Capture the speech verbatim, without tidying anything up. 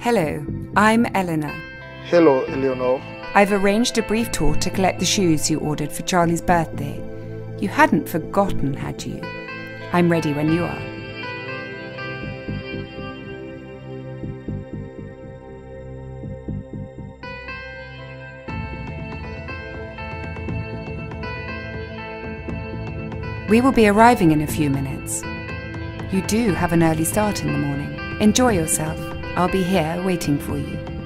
Hello, I'm Eleanor. Hello, Eleanor. I've arranged a brief tour to collect the shoes you ordered for Charlie's birthday. You hadn't forgotten, had you? I'm ready when you are. We will be arriving in a few minutes. You do have an early start in the morning. Enjoy yourself. I'll be here waiting for you.